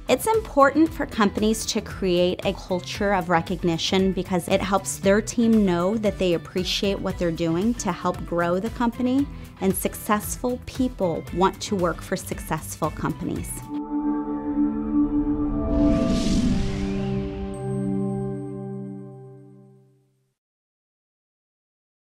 It's important for companies to create a culture of recognition because it helps their team know that they appreciate what they're doing to help grow the company, and successful people want to work for successful companies.